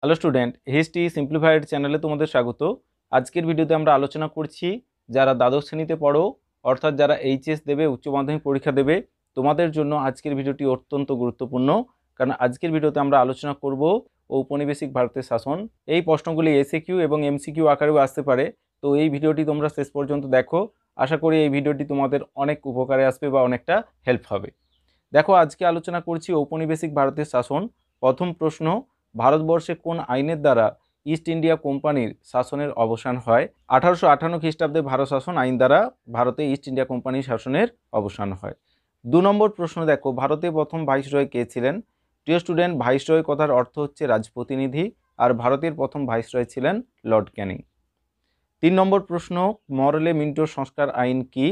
Hello student, history simplified চ্যানেলে তোমাদের স্বাগত। আজকের ভিডিওতে আমরা আলোচনা করছি যারা দ্বাদশ শ্রেণীতে পড়ো, অর্থাৎ যারা এইচএস দেবে, উচ্চ মাধ্যমিক পরীক্ষা দেবে, তোমাদের জন্য আজকের ভিডিওটি অত্যন্ত গুরুত্বপূর্ণ। কারণ আজকের ভিডিওতে আমরা আলোচনা করব ঔপনিবেশিক ভারতের শাসন। এই প্রশ্নগুলি এসএকিউ এবং এমসিকিউ আকারেও আসতে পারে। তো এই ভিডিওটি তোমরা শেষ পর্যন্ত দেখো। আশা করি এই ভিডিওটি তোমাদের অনেক উপকারে আসবে বা অনেকটা হেল্প হবে। দেখো, আজকে আলোচনা করছি ঔপনিবেশিক ভারতের শাসন। প্রথম প্রশ্ন, ভারতবর্ষে কোন আইনের দ্বারা ইস্ট ইন্ডিয়া কোম্পানির শাসনের অবসান হয়? 1858 খ্রিস্টাব্দে ভারত শাসন আইন দ্বারা ভারতে ইস্ট ইন্ডিয়া কোম্পানির শাসনের অবসান হয়। 2 নম্বর প্রশ্ন দেখো, ভারতে প্রথম ভাইসরয় কে ছিলেন? প্রিয় স্টুডেন্ট, ভাইসরয় কথার অর্থ হচ্ছে রাজপ্রতিনিধি, আর ভারতের প্রথম ভাইসরয় ছিলেন লর্ড ক্যানিং। 3 নম্বর প্রশ্ন, মরলে মিন্টো সংস্কার আইন কি?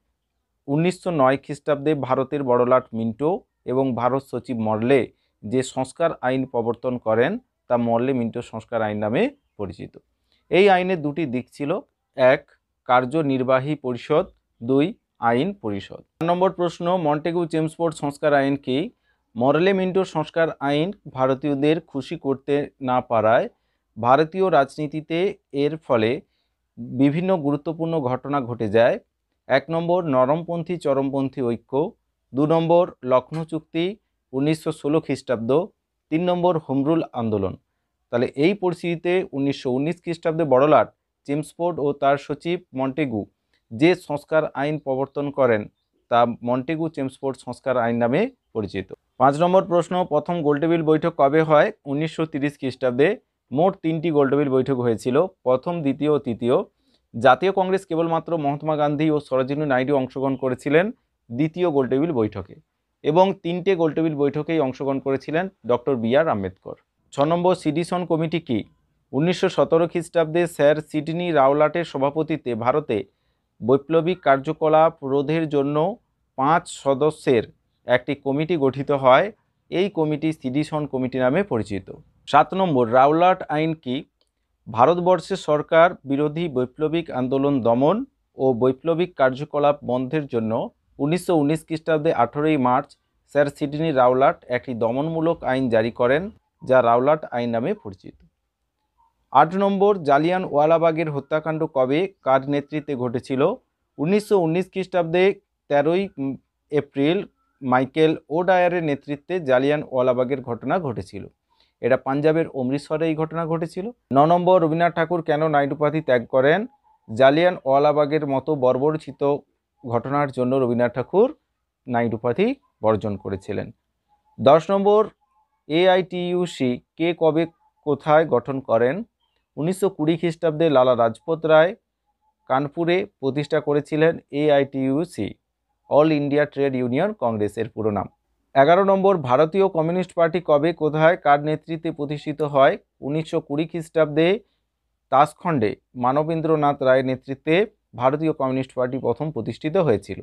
1909 খ্রিস্টাব্দে ভারতের বড়লাট মিন্টো এবং ভারত সচিব মরলে যে সংস্কার আইন প্রবর্তন করেন তা মরলে মিন্টো সংস্কার আইন নামে পরিচিত। এই আইনের দুটি দিক ছিল, 1 কার্যনির্বাহী পরিষদ, 2 আইন পরিষদ। 4 নম্বর প্রশ্ন, মন্টেগু চেমসফোর্ড সংস্কার আইন কি? মরলে মিন্টো সংস্কার আইন ভারতীয়দের খুশি করতে না পারায় ভারতীয় রাজনীতিতে এর ফলে বিভিন্ন গুরুত্বপূর্ণ ঘটনা ঘটে যায়। 1 নম্বর নরমপন্থী চরমপন্থী ঐক্য, 2 নম্বর লখনৌ চুক্তি 1916 খ্রিস্টাব্দ, 3 নম্বর হোমরুল আন্দোলন। তাহলে এই পরিস্থিতিতে 1919 খ্রিস্টাব্দে বড়লাট চেমসফোর্ড ও তার সচিব মন্টেগু যে সংস্কার আইন প্রবর্তন করেন তা মন্টেগু চেমসফোর্ড সংস্কার আইন নামে পরিচিত। 5 নম্বর প্রশ্ন, প্রথম গোলটেবিল বৈঠক কবে হয়? 1930 খ্রিস্টাব্দে। মোট 3টি গোলটেবিল বৈঠক হয়েছিল, প্রথম, দ্বিতীয় ও তৃতীয়। জাতীয় কংগ্রেস কেবলমাত্র মহাত্মা গান্ধী ও সরোজিনী নাইডু অংশগ্রহণ করেছিলেন দ্বিতীয় গোলটেবিল বৈঠকে, এবং 3টে গোলটেবিল বৈঠকেই অংশগ্রহণ করেছিলেন ডক্টর বি.আর. আম্বেদকর। 6 নম্বর সিডিশন কমিটি কি? 1917 খ্রিস্টাব্দে স্যার সিডনি রাওলাটের সভাপতিত্বে ভারতে বৈপ্লবিক কার্যকলাপ রোধের জন্য 5 সদস্যের একটি কমিটি গঠিত হয়। এই কমিটি সিডিশন কমিটি নামে পরিচিত। 7 নম্বর রাওলাট আইন কি? ভারতবর্ষের সরকার বিরোধী বৈপ্লবিক আন্দোলন দমন ও বৈপ্লবিক কার্যকলাপ বন্ধের জন্য 1919 খ্রিস্টাব্দে 18ই মার্চ স্যার সিডনি রাওলাট একটি দমনমূলক আইন জারি করেন, যা রাওলাট আইন নামে পরিচিত। 8 নম্বর জালিয়ানওয়ালাবাগের হত্যাকাণ্ড কবে, কার নেতৃত্বে ঘটেছিল? 1919 খ্রিস্টাব্দে 13ই এপ্রিল মাইকেল ওডায়ারের নেতৃত্বে জালিয়ানওয়ালাবাগের ঘটনা ঘটেছিল। এটা পাঞ্জাবের অমৃতসরে এই ঘটনা ঘটেছিল। 9 নম্বর রবীন্দ্রনাথ ঠাকুর কেন নাইট উপাধি ত্যাগ করেন? জালিয়ানওয়ালাবাগের মতো বর্বরচিত ঘটনার জন্য রবীন্দ্রনাথ ঠাকুর নাইট উপাধি বর্জন করেছিলেন। 10 নম্বর এআইটিইউসি কে কবে কোথায় গঠন করেন? 1920 খ্রিস্টাব্দে লালা রাজপত রায় কানপুরে প্রতিষ্ঠা করেছিলেন AITUC, all India trade union কংগ্রেসের পুরো নাম। 11 নম্বর ভারতীয় কমিউনিস্ট পার্টি কবে কোথায় কার নেতৃত্বে প্রতিষ্ঠিত হয়? 1920 খ্রিস্টাব্দে তাসখণ্ডে মানবেন্দ্রনাথ রায়ের নেতৃত্বে ভারতীয় কমিউনিস্ট পার্টি প্রথম প্রতিষ্ঠিত হয়েছিল।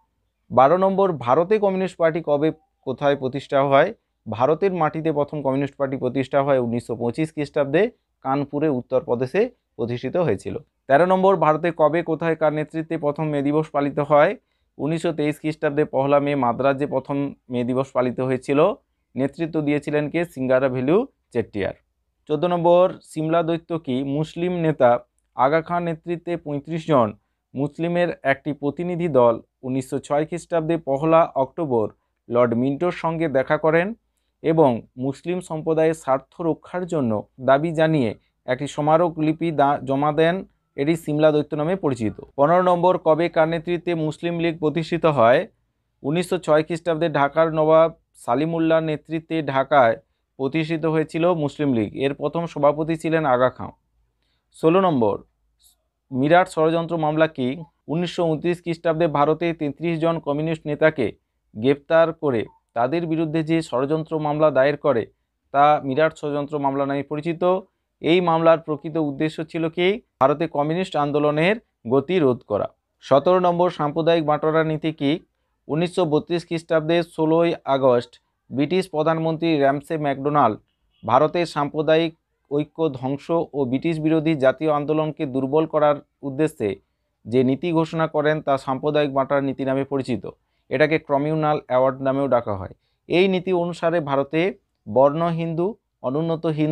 12 নম্বর ভারতে কমিউনিস্ট পার্টি কবে কোথায় প্রতিষ্ঠা হয়? ভারতের মাটিতে প্রথম কমিউনিস্ট পার্টি প্রতিষ্ঠা হয় 1925 খ্রিস্টাব্দে কানপুরে উত্তরপ্রদেশে প্রতিষ্ঠিত হয়েছিল। 13 নম্বর ভারতে কবে কোথায় কার নেতৃত্বে প্রথম মে দিবস পালিত হয়? 1923 খ্রিস্টাব্দে পহেলা মে মাদ্রাজে প্রথম মে দিবস পালিত হয়েছিল। নেতৃত্ব দিয়েছিলেন কে? সিঙ্গারা ভেলু চেট্টিয়ার। 14 নম্বর সিমলা দৈত্য কি? মুসলিম নেতা আগা খান নেতৃত্বে 35 জন মুসলিমের একটি প্রতিনিধি দল 1906 খ্রিস্টাব্দে পহেলা অক্টোবর লর্ড মিন্টোর সঙ্গে দেখা করেন এবং মুসলিম সম্প্রদায়ের স্বার্থ রক্ষার জন্য দাবি জানিয়ে একটি স্মারকলিপি জমা দেন। এটি সিমলা দৈত্য নামে পরিচিত। 15 নম্বর কবে কার নেতৃত্বে মুসলিম লীগ প্রতিষ্ঠিত হয়? 1906 খ্রিস্টাব্দে ঢাকার নবাব সালিমুল্লাহর নেতৃত্বে ঢাকায় প্রতিষ্ঠিত হয়েছিল মুসলিম লীগ। এর প্রথম সভাপতি ছিলেন আগা খাঁ। 16 নম্বর মিরাট ষড়যন্ত্র মামলা কি? 1929 খ্রিস্টাব্দে ভারতে 33 জন কমিউনিস্ট নেতাকে গ্রেপ্তার করে তাদের বিরুদ্ধে যে ষড়যন্ত্র মামলা দায়ের করে তা মিরাট ষড়যন্ত্র মামলা নামে পরিচিত। এই মামলার প্রকৃত উদ্দেশ্য ছিল কি? ভারতে কমিউনিস্ট আন্দোলনের গতি রোধ করা। 17 নম্বর সাম্প্রদায়িক বাঁটোয়ারা নীতি কি? 1932 খ্রিস্টাব্দে 16ই আগস্ট ব্রিটিশ প্রধানমন্ত্রী র্যামসে ম্যাকডোনাল্ড ভারতের সাম্প্রদায়িক ঐক্য ধ্বংস ও ব্রিটিশ বিরোধী জাতীয় আন্দোলনকে দুর্বল করার উদ্দেশ্যে যে নীতি ঘোষণা করেন তা সাম্প্রদায়িক বাঁটোয়ারা নীতি নামে পরিচিত। এটাকে কমিউনাল অ্যাওয়ার্ড নামেও ডাকা হয়। এই নীতি অনুসারে ভারতে বর্ণ হিন্দু, অনুন্নত হিন্দু,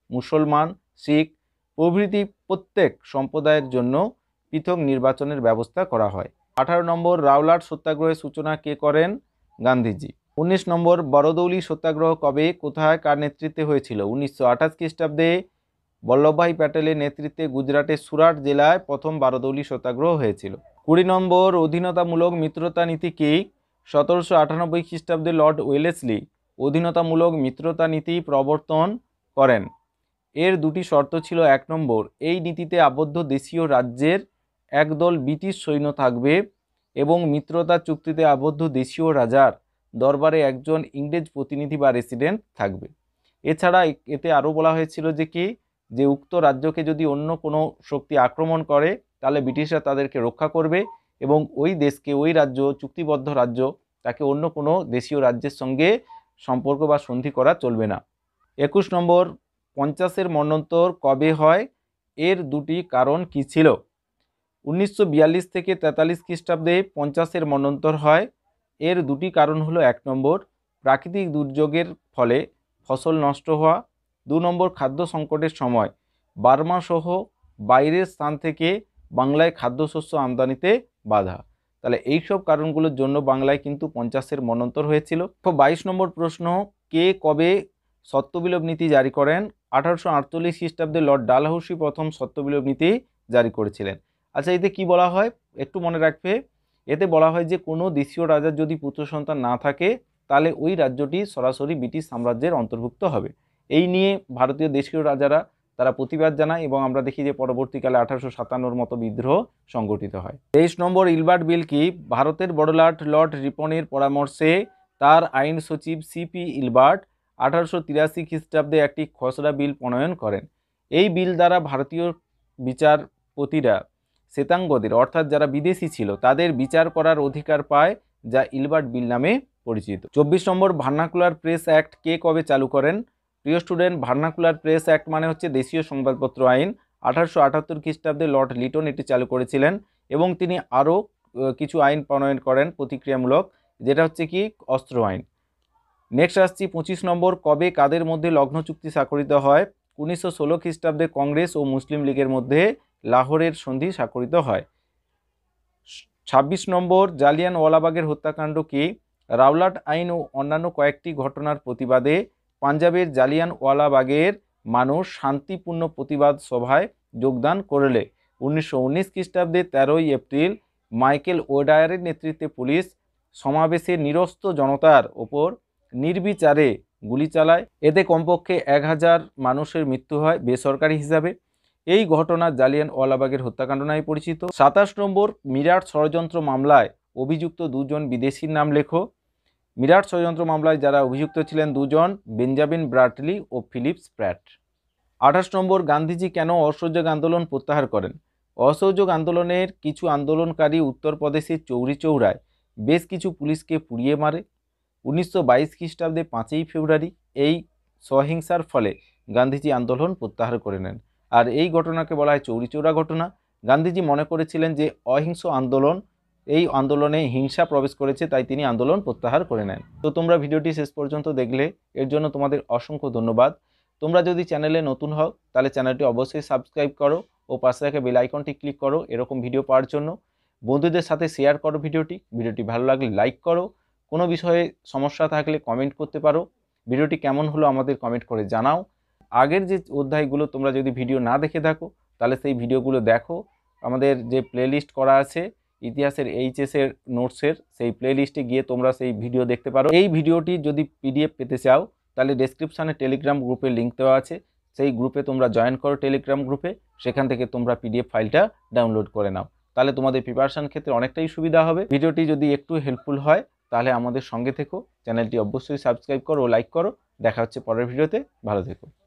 মুসলমান, শিখ প্রভৃতি প্রত্যেক সম্প্রদায়ের জন্য পৃথক নির্বাচনের ব্যবস্থা করা হয়। 18 নম্বর রাওলাট সত্যাগ্রহের সূচনা কে করেন? গান্ধীজি। 19 নম্বর বড়দৌলি সত্যাগ্রহ কবে, কোথায়, কার নেতৃত্বে হয়েছিল? 1928 খ্রিস্টাব্দে বল্লভভাই প্যাটেলের নেতৃত্বে গুজরাটের সুরাট জেলায় প্রথম বারদৌলি সত্যাগ্রহ হয়েছিল। 20 নম্বর অধীনতামূলক মিত্রতা নীতি কি? 1798 খ্রিস্টাব্দে লর্ড ওয়েলেসলি অধীনতামূলক মিত্রতা নীতি প্রবর্তন করেন। এর দুটি শর্ত ছিল। 1 নম্বর, এই নীতিতে আবদ্ধ দেশীয় রাজ্যের একদল ব্রিটিশ সৈন্য থাকবে এবং মিত্রতা চুক্তিতে আবদ্ধ দেশীয় রাজার দরবারে একজন ইংরেজ প্রতিনিধি বা রেসিডেন্ট থাকবে। এছাড়া এতে আরও বলা হয়েছিল যে উক্ত রাজ্যকে যদি অন্য কোনো শক্তি আক্রমণ করে তাহলে ব্রিটিশরা তাদেরকে রক্ষা করবে এবং ওই দেশকে, ওই রাজ্য, চুক্তিবদ্ধ রাজ্য, তাকে অন্য কোনো দেশীয় রাজ্যের সঙ্গে সম্পর্ক বা সন্ধি করা চলবে না। 21 নম্বর 50-এর মন্বন্তর কবে হয়? এর দুটি কারণ কি ছিল? 1942 থেকে 43 খ্রিস্টাব্দে 50-এর মন্বন্তর হয়। এর দুটি কারণ হলো, 1 নম্বর প্রাকৃতিক দুর্যোগের ফলে ফসল নষ্ট হওয়া, 2 নম্বর খাদ্য সংকটের সময় বার্মা সহ বাইরের স্থান থেকে বাংলায় খাদ্যশস্য আমদানিতে বাধা। তাহলে এইসব কারণগুলোর জন্য বাংলায় কিন্তু 50-এর মন্বন্তর হয়েছিল। 22 নম্বর প্রশ্ন, কে কবে সত্যবিলোপ নীতি জারি করেন? 1848 খ্রিস্টাব্দে লর্ড ডালহাউসি প্রথম সত্যবিলোপ নীতি জারি করেছিলেন। আচ্ছা, এতে কি বলা হয় একটু মনে রাখবে। এতে বলা হয় যে কোনো দেশীয় রাজার যদি পুত্র সন্তান না থাকে তাহলে ওই রাজ্যটি সরাসরি ব্রিটিশ সাম্রাজ্যের অন্তর্ভুক্ত হবে। এই নিয়ে ভারতীয় দেশীয় রাজারা তারা প্রতিবাদ জানায় এবং আমরা দেখি যে পরবর্তীকালে 1857-র মতো বিদ্রোহ সংগঠিত হয়। 23 নম্বর ইলবার্ট বিল কি? ভারতের বড়লাট লর্ড রিপনের পরামর্শে তার আইন সচিব সিপি ইলবার্ট 1883 খ্রিস্টাব্দে একটি খসড়া বিল প্রণয়ন করেন। এই বিল দ্বারা ভারতীয় বিচারপতিরা শ্বেতাঙ্গদের অর্থাৎ যারা বিদেশি ছিল তাদের বিচার করার অধিকার পায়, যা ইলবার্ট বিল নামে পরিচিত। 24 নম্বর ভার্নাকুলার প্রেস অ্যাক্ট কে কবে চালু করেন? প্রিয় স্টুডেন্ট, ভার্নাকুলার প্রেস অ্যাক্ট মানে হচ্ছে দেশীয় সংবাদপত্র আইন। 1878 খ্রিস্টাব্দে লর্ড লিটন এটি চালু করেছিলেন এবং তিনি আরও কিছু আইন প্রণয়ন করেন প্রতিক্রিয়ামূলক, যেটা হচ্ছে কি অস্ত্র আইন। নেক্সট আসছি 25 নম্বর, কবে কাদের মধ্যে লগ্ন চুক্তি স্বাক্ষরিত হয়? 1916 খ্রিস্টাব্দে কংগ্রেস ও মুসলিম লীগের মধ্যে লাহোরের সন্ধি স্বাক্ষরিত হয়। 26 নম্বর জালিয়ানওয়ালাবাগের হত্যাকাণ্ড কি? রাওলাট আইন ও অন্যান্য কয়েকটি ঘটনার প্রতিবাদে পাঞ্জাবের জালিয়ানওয়ালাবাগের মানুষ শান্তিপূর্ণ প্রতিবাদ সভায় যোগদান করলে 1919 খ্রিস্টাব্দে 13 এপ্রিল মাইকেল ওডায়ারের নেতৃত্বে পুলিশ সমাবেশে নিরস্ত্র জনতার ওপর নির্বিচারে গুলি চালায়। এতে কমপক্ষে 1000 মানুষের মৃত্যু হয় বেসরকারি হিসাবে। এই ঘটনা জালিয়ানওয়ালাবাগের হত্যাকাণ্ড নামে পরিচিত। 27 নম্বর মিরাট ষড়যন্ত্র মামলায় অভিযুক্ত দুজন বিদেশির নাম লেখো। মিরাট ষড়যন্ত্র মামলায় যারা অভিযুক্ত ছিলেন দুজন, বেঞ্জামিন ব্রাটলি ও ফিলিপ স্প্র্যাট। 28 নম্বর গান্ধীজি কেন অসহযোগ আন্দোলন প্রত্যাহার করেন? অসহযোগ আন্দোলনের কিছু আন্দোলনকারী উত্তরপ্রদেশের চৌরি চৌরায় বেশ কিছু পুলিশকে পুড়িয়ে মারে। 1922 খ্রিস্টাব্দে 5ই ফেব্রুয়ারি এই সহিংসার ফলে গান্ধীজি আন্দোলন প্রত্যাহার করে নেন। আর এই ঘটনাকে বলা হয় চৌরি চৌরা ঘটনা। গান্ধীজি মনে করেছিলেন যে অহিংস আন্দোলন, এই আন্দোলনে হিংসা প্রবেশ করেছে, তাই তিনি আন্দোলন প্রত্যাহার করে নেন। তো তোমরা ভিডিওটি শেষ পর্যন্ত দেখলে, এর জন্য তোমাদের অসংখ্য ধন্যবাদ। তোমরা যদি চ্যানেলে নতুন হও তাহলে চ্যানেলটি অবশ্যই সাবস্ক্রাইব করো ও পাশে থাকা বেল আইকনটি ক্লিক করো এরকম ভিডিও পাওয়ার জন্য। বন্ধুদের সাথে শেয়ার করো ভিডিওটি ভালো লাগলে লাইক করো। কোনো বিষয়ে সমস্যা থাকলে কমেন্ট করতে পারো। ভিডিওটি কেমন হলো আমাদের কমেন্ট করে জানাও। আগের যে অধ্যায়গুলো তোমরা যদি ভিডিও না দেখে থাকো তাহলে সেই ভিডিওগুলো দেখো। আমাদের যে প্লেলিস্ট করা আছে ইতিহাসের HS এর নোটসের, সেই প্লেলিস্টে গিয়ে তোমরা সেই ভিডিও দেখতে পারো। এই ভিডিওটি যদি PDF পেতে চাও তাহলে ডেসক্রিপশানে টেলিগ্রাম গ্রুপের লিঙ্ক দেওয়া আছে, সেই গ্রুপে তোমরা জয়েন করো টেলিগ্রাম গ্রুপে, সেখান থেকে তোমরা PDF ফাইলটা ডাউনলোড করে নাও। তাহলে তোমাদের প্রিপারেশন ক্ষেত্রে অনেকটাই সুবিধা হবে। ভিডিওটি যদি একটু হেল্পফুল হয় তাহলে আমাদের সঙ্গে থেকো, চ্যানেলটি অবশ্যই সাবস্ক্রাইব করো ও লাইক করো। দেখা হচ্ছে পরের ভিডিওতে, ভালো থেকো।